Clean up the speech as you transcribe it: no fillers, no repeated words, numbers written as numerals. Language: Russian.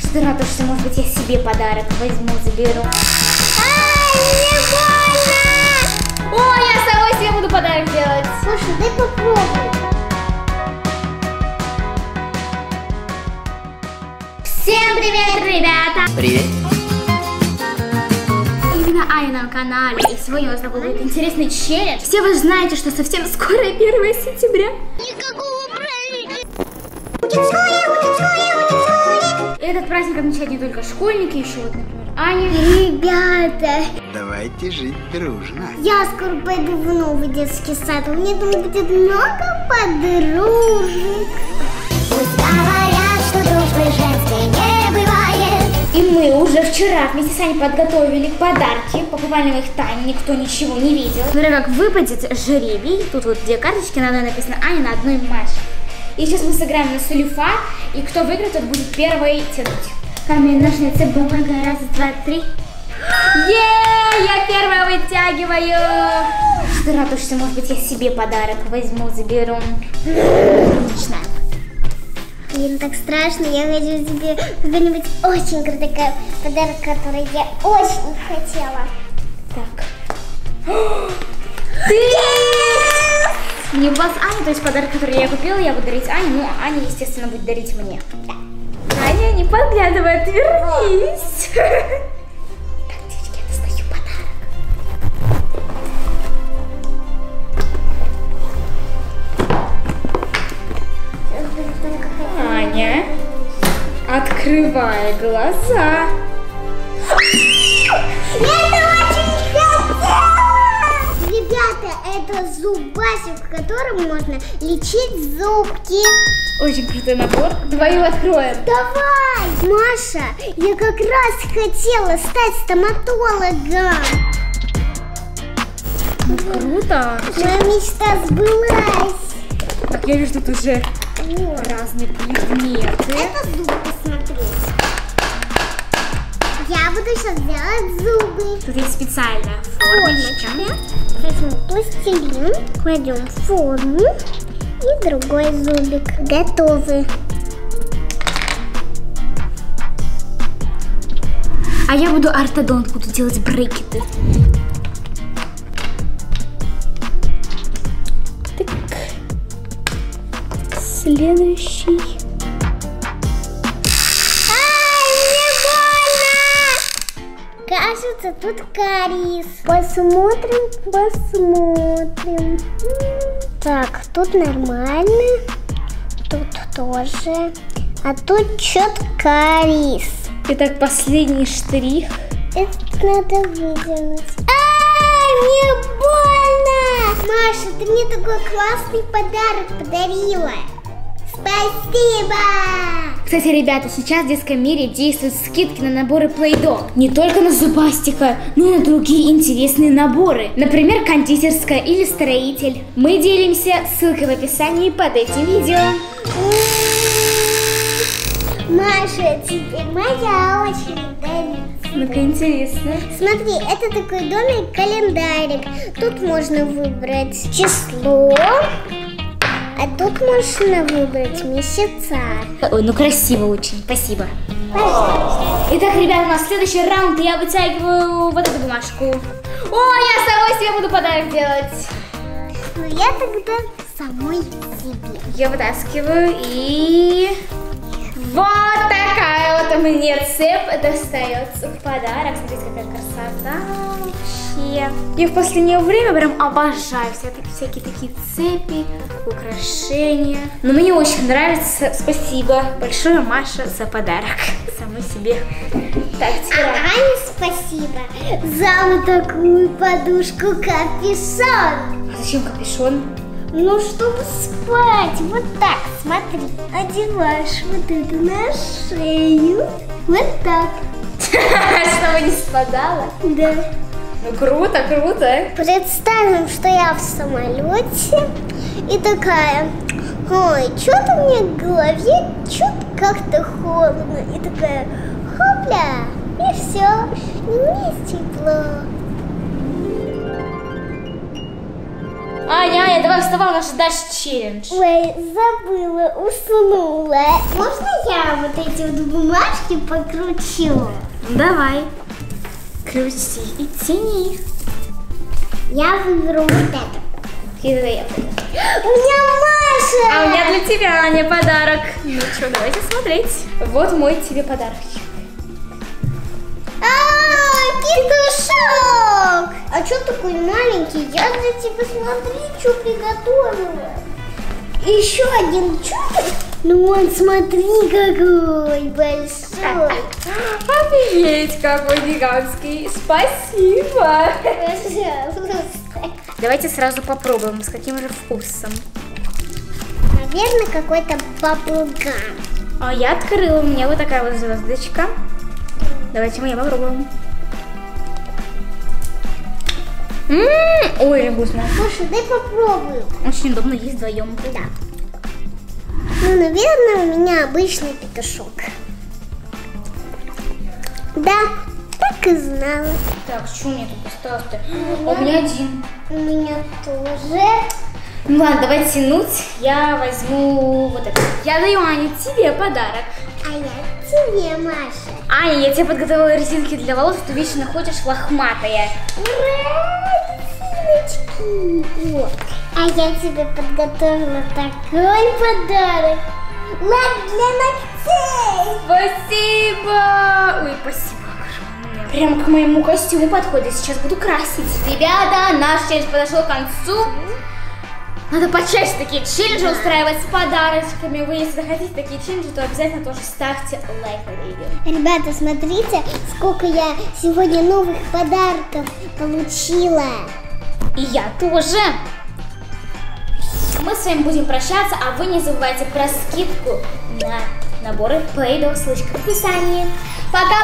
радуешься, может быть, я себе подарок возьму, заберу. Мне больно! О, я с тобой себе буду подарок делать. Слушай, дай попробуй. Всем привет, ребята! Привет! Именно Аня на канале, и сегодня у нас такой будет интересный челлендж. Все вы знаете, что совсем скоро 1 сентября. Никакого праздника. И этот праздник отмечают не только школьники, еще вот, например, Аня. Ребята, Давайте жить дружно. я скоро пойду в новый детский сад. У меня там будет много подружек. Пусть говорят, что дружбы женской не бывает. И мы уже вчера вместе с Аней подготовили подарки. Покупали мы их тайно, никто ничего не видел. Смотря как выпадет жребий. Тут вот 2 карточки, на одной написано Аня, на одной Маша. И сейчас мы сыграем на сулифа, и кто выиграет, тот будет первый тянуть. Камень, ножницы, бумага, 1, 2, 3. Я первая вытягиваю. Что ты радуешься, может быть, я себе подарок возьму, заберу. Начинаем. Блин, так страшно. Я хочу тебе какой-нибудь очень крутой подарок, который я очень хотела. Так. Ты! Не вас Аня, то есть подарок, который я купила, я буду дарить Ане, ну а Аня, естественно, будет дарить мне. Аня, не подглядывай, отвернись. Так, девочки, я достаю подарок. Аня, открывай глаза. Ребята, это зубасик, в котором можно лечить зубки. Очень крутой набор. Давай его откроем. Давай! Маша, я как раз хотела стать стоматологом. Ну, круто. Моя мечта сбылась. Так, я вижу тут уже Вот. разные предметы. Это зубы посмотреть. Я буду сейчас делать зубы. Тут есть специальная формочка. Возьмем пластилин, кладем в форму и другой зубик. Готовы. А я буду ортодонт, буду делать брекеты. Так. Следующий. Кажется, тут кариес. Посмотрим. Так, тут нормально. Тут тоже. А тут что-то кариес. Итак, последний штрих. Это надо выдернуть. Мне больно! Маша, ты мне такой классный подарок подарила. Спасибо! Кстати, ребята, сейчас в детском мире действуют скидки на наборы Play-Doh. Не только на зубастика, но и на другие интересные наборы. Например, кондитерская или строитель. Мы делимся, ссылка в описании под этим видео. Маша, теперь моя очередь дарить. Ну-ка, интересно. Смотри, это такой домик-календарик. Тут можно выбрать число, а тут можно выбрать месяца. Ой, ну красиво очень, спасибо. Пожалуйста. Итак, ребята, у нас следующий раунд, и я вытягиваю вот эту бумажку. О, я самой себе буду подарок делать. Ну я тогда самой себе. Я вытаскиваю и... Вот такая вот мне цепь достается в подарок. Смотрите, какая красота вообще. Я в последнее время прям обожаю всякие такие цепи, украшения. Но мне очень нравится. Спасибо большое, Маша, за подарок. Самой себе. Так, теперь... Ане спасибо за вот такую подушку капюшон. А зачем капюшон? Ну, чтобы спать. Вот так, смотри. Одеваешь вот это на шею. Вот так. Чтобы не спадало. Да. Ну, круто, круто. Представим, что я в самолете и такая: ой, что-то мне в голове, что-то как-то холодно. И такая: хопля, и все, и мне тепло. Аня, давай вставай, у нас же дальше челлендж. Ой, забыла, уснула. Можно я вот эти вот бумажки покручу? Давай. Крути и тяни. Я выберу вот это. И тогда я. У меня Маша! А у меня для тебя, Аня, подарок. Ну что, давайте смотреть. Вот мой тебе подарочек. Петушок! А что такой маленький? Я для тебя, смотри, что приготовила. И еще один чудик. Ну он, смотри, какой большой. Офигеть, какой гигантский. Спасибо. Пожалуйста. Давайте сразу попробуем, с каким же вкусом. Наверное, какой-то баблгам. А я открыла, у меня вот такая вот звездочка. Давайте мы ее попробуем. Ой, вкусно. Слушай, дай попробую. Очень удобно есть вдвоем. Да. Ну, наверное, у меня обычный петушок. Да, так и знала. Так, что у меня тут осталось-то? У меня один. У меня тоже. Ну ладно, давай тянуть. Я возьму вот это. Я даю, Ане, тебе подарок. А я тебе, Маша. Аня, я тебе подготовила резинки для волос, ты вечно ходишь лохматая. Ура, резиночки. Вот. А я тебе подготовила такой подарок. Лак для ногтей. Спасибо! Ой, спасибо огромное. Прям к моему костюму подходит. Сейчас буду красить. Ребята, наш челлендж подошел к концу. Надо почаще такие челленджи устраивать с подарочками. Вы, если захотите такие челленджи, то обязательно тоже ставьте лайк на видео. Ребята, смотрите, сколько я сегодня новых подарков получила. И я тоже. Мы с вами будем прощаться, а вы не забывайте про скидку на наборы Play-Doh, ссылочка в описании. Пока!